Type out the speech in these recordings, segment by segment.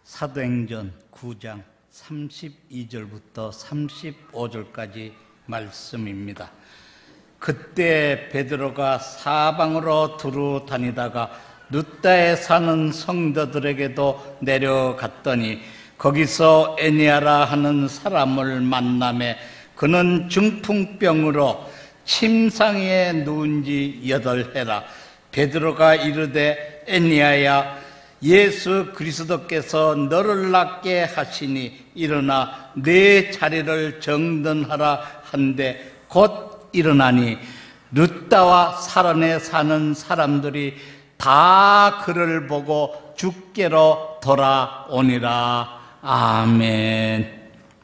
사도행전 9장 32절부터 35절까지 말씀입니다. 그때 베드로가 사방으로 두루 다니다가 룻다에 사는 성도들에게도 내려갔더니 거기서 에니아라 하는 사람을 만나매 그는 중풍병으로 침상에 누운 지 8해라. 베드로가 이르되 에니아야, 예수 그리스도께서 너를 낫게 하시니 일어나 내 자리를 정돈하라 한데 곧 일어나니 룻다와 사란에 사는 사람들이 다 그를 보고 주께로 돌아오니라. 아멘.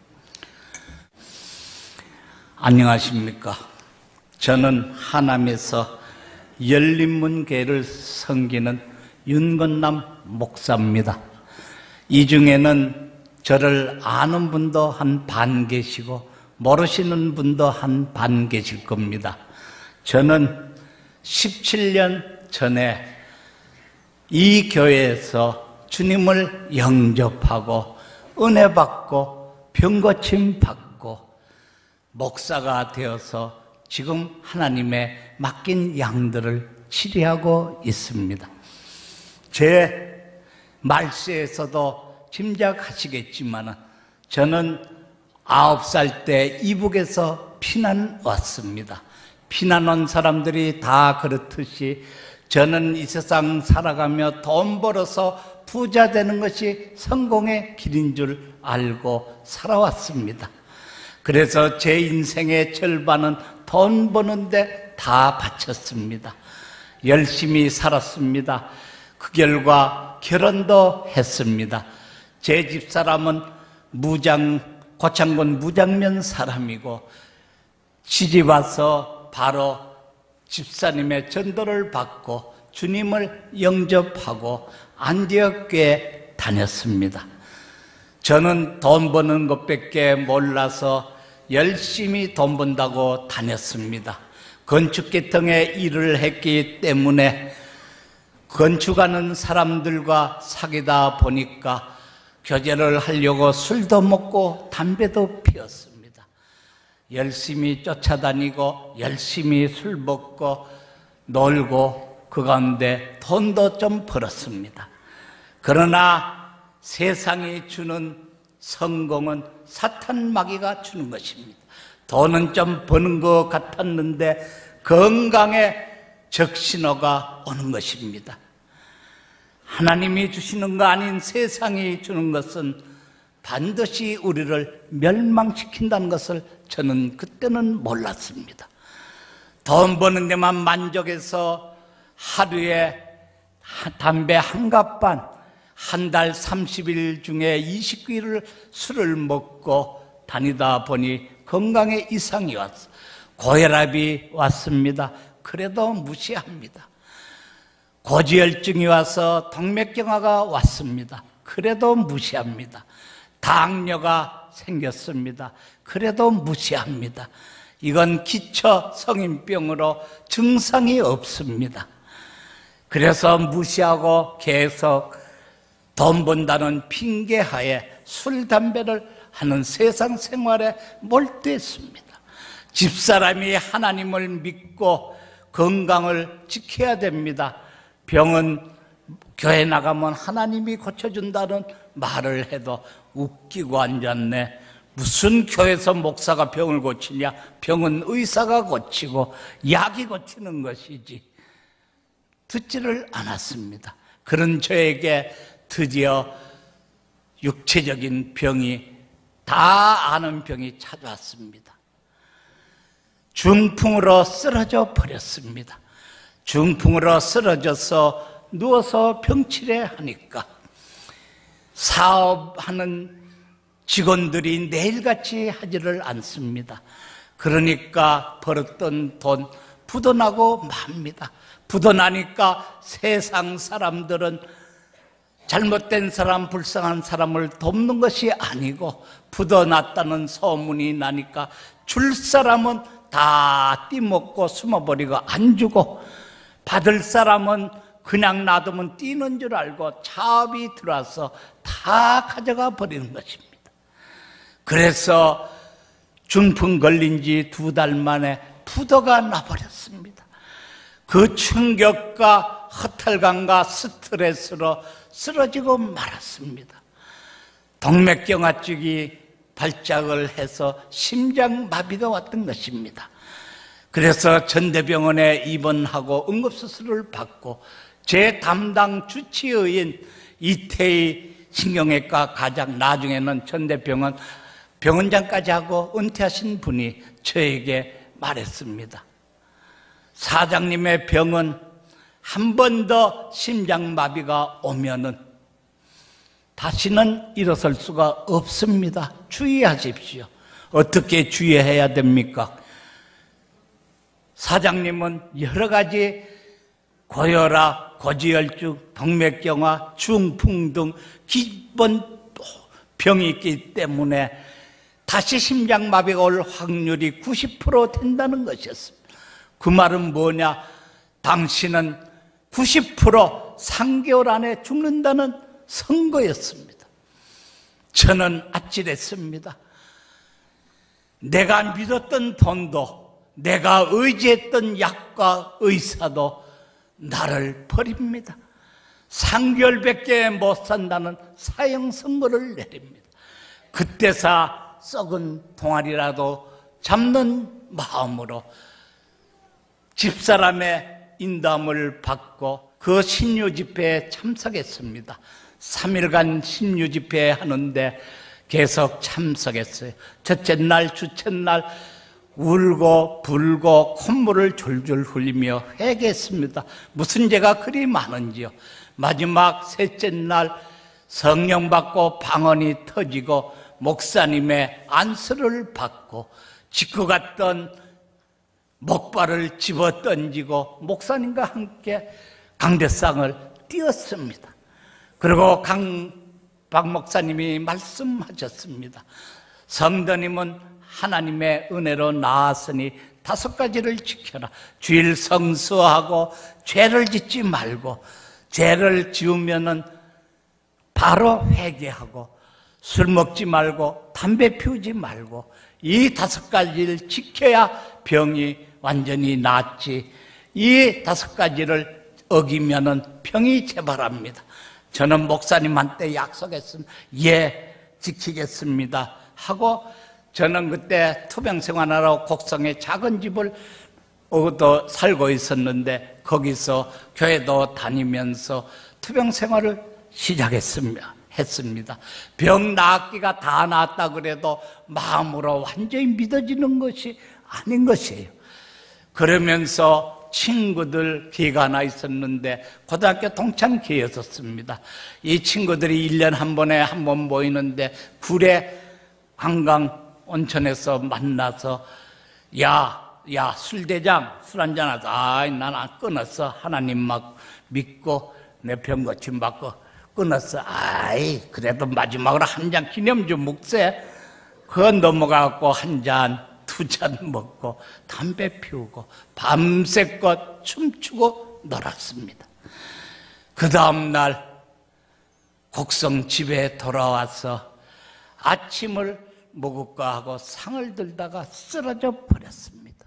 안녕하십니까? 저는 하남에서 열린문교회를 섬기는 윤건남 목사입니다. 이 중에는 저를 아는 분도 한 반 계시고 모르시는 분도 한 반 계실 겁니다. 저는 17년 전에 이 교회에서 주님을 영접하고 은혜 받고 병고침 받고 목사가 되어서 지금 하나님의 맡긴 양들을 치리하고 있습니다. 제 말세에서도 짐작하시겠지만 저는 9살 때 이북에서 피난 왔습니다. 피난 온 사람들이 다 그렇듯이 저는 이 세상 살아가며 돈 벌어서 부자 되는 것이 성공의 길인 줄 알고 살아왔습니다. 그래서 제 인생의 절반은 돈 버는데 다 바쳤습니다. 열심히 살았습니다. 그 결과 결혼도 했습니다. 제 집사람은 고창군 무장면 사람이고 시집 와서 바로 집사님의 전도를 받고 주님을 영접하고 안디옥교에 다녔습니다. 저는 돈 버는 것밖에 몰라서 열심히 돈 번다고 다녔습니다. 건축계통에 일을 했기 때문에 건축하는 사람들과 사귀다 보니까 교제를 하려고 술도 먹고 담배도 피웠습니다. 열심히 쫓아다니고 열심히 술 먹고 놀고 그 가운데 돈도 좀 벌었습니다. 그러나 세상이 주는 성공은 사탄 마귀가 주는 것입니다. 돈은 좀 버는 것 같았는데 건강에 적신호가 오는 것입니다. 하나님이 주시는 거 아닌 세상이 주는 것은 반드시 우리를 멸망시킨다는 것을 저는 그때는 몰랐습니다. 돈 버는 데만 만족해서 하루에 담배 한 갑반, 한 달 30일 중에 29일을 술을 먹고 다니다 보니 건강에 이상이 왔어. 고혈압이 왔습니다. 그래도 무시합니다. 고지혈증이 와서 동맥경화가 왔습니다. 그래도 무시합니다. 당뇨가 생겼습니다. 그래도 무시합니다. 이건 기초 성인병으로 증상이 없습니다. 그래서 무시하고 계속 돈 번다는 핑계하에 술, 담배를 하는 세상 생활에 몰두했습니다. 집사람이 하나님을 믿고 건강을 지켜야 됩니다. 병은 교회 나가면 하나님이 고쳐준다는 말을 해도 웃기고 앉았네. 무슨 교회에서 목사가 병을 고치냐? 병은 의사가 고치고 약이 고치는 것이지. 듣지를 않았습니다. 그런 저에게 드디어 육체적인 병이 다 아는 병이 찾아왔습니다. 중풍으로 쓰러져 버렸습니다. 중풍으로 쓰러져서 누워서 병치레 하니까 사업하는 직원들이 내일같이 하지를 않습니다. 그러니까 벌었던 돈 부도나고 맙니다. 부도나니까 세상 사람들은 잘못된 사람, 불쌍한 사람을 돕는 것이 아니고 부도났다는 소문이 나니까 줄 사람은 다 띠먹고 숨어버리고 안 주고 받을 사람은 그냥 놔두면 뛰는 줄 알고 차업이 들어와서 다 가져가 버리는 것입니다. 그래서 중풍 걸린 지 2달 만에 부도가 나버렸습니다. 그 충격과 허탈감과 스트레스로 쓰러지고 말았습니다. 동맥경화증이 발작을 해서 심장마비가 왔던 것입니다. 그래서 전대병원에 입원하고 응급수술을 받고 제 담당 주치의인 이태희 신경외과 과장, 나중에는 전대병원 병원장까지 하고 은퇴하신 분이 저에게 말했습니다. 사장님의 병은 한 번 더 심장마비가 오면은 다시는 일어설 수가 없습니다. 주의하십시오. 어떻게 주의해야 됩니까? 사장님은 여러 가지 고혈압, 고지혈증, 동맥경화, 중풍 등 기본 병이 있기 때문에 다시 심장마비가 올 확률이 90% 된다는 것이었습니다. 그 말은 뭐냐? 당신은 90% 3개월 안에 죽는다는 선거였습니다. 저는 아찔했습니다. 내가 믿었던 돈도, 내가 의지했던 약과 의사도 나를 버립니다. 3개월밖에 못 산다는 사형 선고를 내립니다. 그때서 썩은 동아리라도 잡는 마음으로 집사람의 인담을 받고 그 신유 집회에 참석했습니다. 3일간 신유 집회 하는데 계속 참석했어요. 첫째 날, 둘째 날 울고 불고 콧물을 줄줄 흘리며 회개했습니다. 무슨 죄가 그리 많은지요. 마지막 셋째 날 성령 받고 방언이 터지고 목사님의 안수를 받고 짓고 갔던 목발을 집어 던지고 목사님과 함께 강대상을 띄었습니다. 그리고 박 목사님이 말씀하셨습니다. 성도님은 하나님의 은혜로 나았으니 5가지를 지켜라. 주일 성수하고 죄를 짓지 말고, 죄를 지으면은 바로 회개하고, 술 먹지 말고 담배 피우지 말고, 이 5가지를 지켜야 병이 완전히 낫지. 이 5가지를 어기면은 병이 재발합니다. 저는 목사님한테 약속했습니다. 예, 지키겠습니다 하고, 저는 그때 투병 생활하러 곡성에 작은 집을 또 살고 있었는데 거기서 교회도 다니면서 투병 생활을 시작했습니다. 병 낫기가 다 낫다 그래도 마음으로 완전히 믿어지는 것이 아닌 것이에요. 그러면서 친구들 기회가 하나 있었는데 고등학교 동창회였었습니다. 이 친구들이 1년 한 번에 한 번 모이는데 구례 관광 온천에서 만나서 야 술대장 술 한잔 하자. 아이 난 안 끊었어. 하나님 막 믿고 내 병 고침 받고 끊었어. 아이 그래도 마지막으로 한 잔 기념주 묵세. 그거 넘어가고 한 잔, 2잔 먹고 담배 피우고 밤새껏 춤추고 놀았습니다. 그 다음날 곡성 집에 돌아와서 아침을 먹을까 하고 상을 들다가 쓰러져 버렸습니다.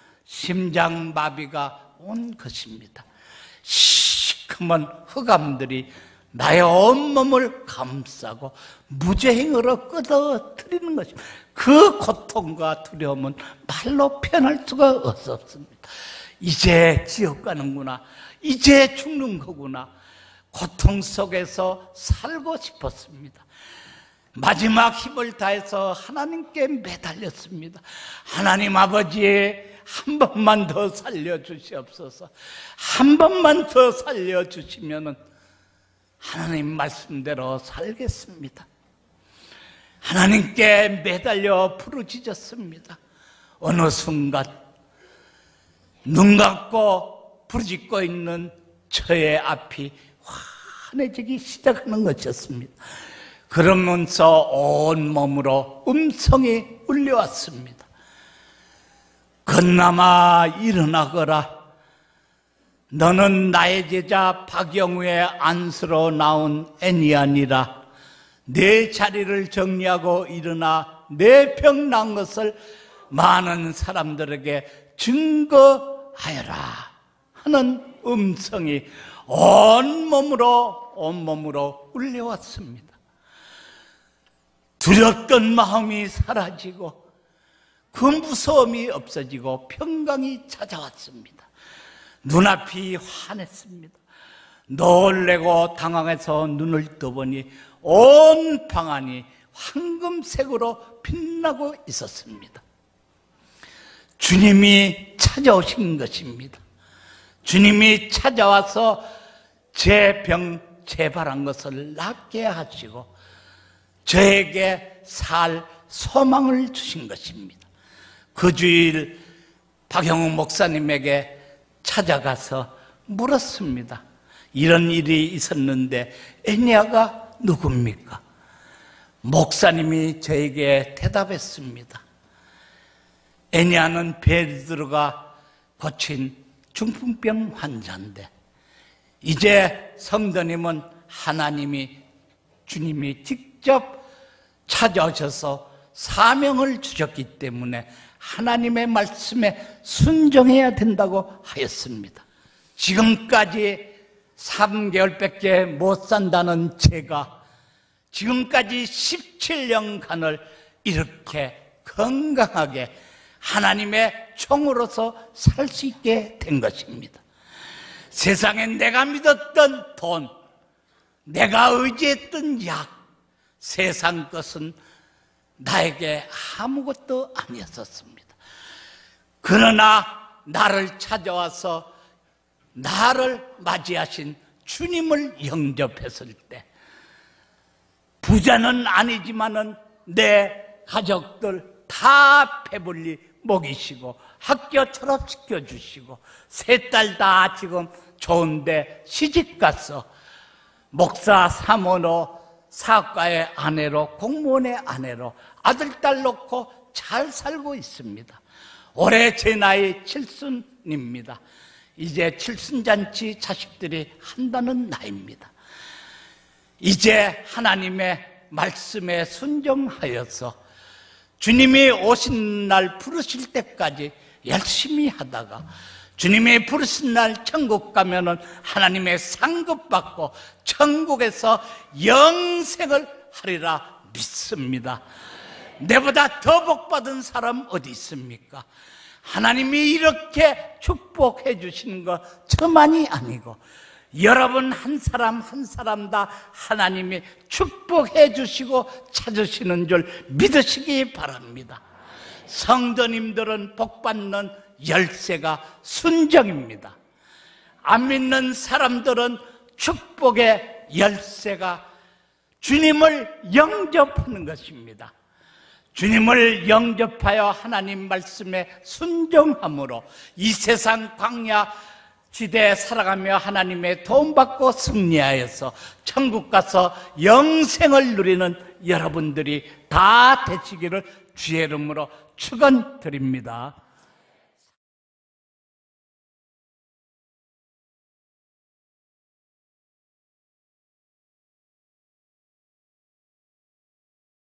심장마비가 온 것입니다. 시커먼 흑암들이 나의 온몸을 감싸고 무제행으로 끄덕거리는 것입니다. 그 고통과 두려움은 말로 표현할 수가 없었습니다. 이제 지옥 가는구나, 이제 죽는 거구나. 고통 속에서 살고 싶었습니다. 마지막 힘을 다해서 하나님께 매달렸습니다. 하나님 아버지, 한 번만 더 살려주시옵소서. 한 번만 더 살려주시면은 하나님 말씀대로 살겠습니다. 하나님께 매달려 부르짖었습니다. 어느 순간 눈 감고 부르짖고 있는 저의 앞이 환해지기 시작하는 것이었습니다. 그러면서 온몸으로 음성이 울려왔습니다. 건남아 일어나거라. 너는 나의 제자 박영우의 안수로 나온 애니아니라. 내 자리를 정리하고 일어나 내 병 난 것을 많은 사람들에게 증거하여라 하는 음성이 온몸으로 울려왔습니다. 두렵던 마음이 사라지고 그 무서움이 없어지고 평강이 찾아왔습니다. 눈앞이 환했습니다. 놀래고 당황해서 눈을 떠보니 온 방안이 황금색으로 빛나고 있었습니다. 주님이 찾아오신 것입니다. 주님이 찾아와서 제 병, 재발한 것을 낫게 하시고 저에게 살 소망을 주신 것입니다. 그 주일 박영우 목사님에게 찾아가서 물었습니다. 이런 일이 있었는데 애니아가 누굽니까? 목사님이 저에게 대답했습니다. 애니아는 베드로가 고친 중풍병 환자인데 이제 성도님은 주님이 직접 찾아오셔서 사명을 주셨기 때문에 하나님의 말씀에 순종해야 된다고 하였습니다. 지금까지 3개월밖에 못 산다는 제가 지금까지 17년간을 이렇게 건강하게 하나님의 종으로서 살 수 있게 된 것입니다. 세상에 내가 믿었던 돈, 내가 의지했던 약, 세상 것은 나에게 아무것도 아니었었습니다. 그러나 나를 찾아와서 나를 맞이하신 주님을 영접했을 때 부자는 아니지만은 내 가족들 다 배불리 먹이시고 학교 졸업시켜 주시고 세 딸 다 지금 좋은데 시집가서 목사 사모로 사업가의 아내로 공무원의 아내로 아들 딸 놓고 잘 살고 있습니다. 올해 제 나이 7순입니다. 이제 칠순잔치 자식들이 한다는 나이입니다. 이제 하나님의 말씀에 순종하여서 주님이 오신 날 부르실 때까지 열심히 하다가 주님이 부르신 날 천국 가면은 하나님의 상급받고 천국에서 영생을 하리라 믿습니다. 내보다 더 복받은 사람 어디 있습니까? 하나님이 이렇게 축복해 주시는 거 저만이 아니고 여러분 한 사람 한 사람 다 하나님이 축복해 주시고 찾으시는 줄 믿으시기 바랍니다. 성도님들은 복받는 열쇠가 순종입니다. 안 믿는 사람들은 축복의 열쇠가 주님을 영접하는 것입니다. 주님을 영접하여 하나님 말씀에 순종함으로 이 세상 광야 지대에 살아가며 하나님의 도움받고 승리하여서 천국 가서 영생을 누리는 여러분들이 다 되시기를 주의 이름으로 축원드립니다.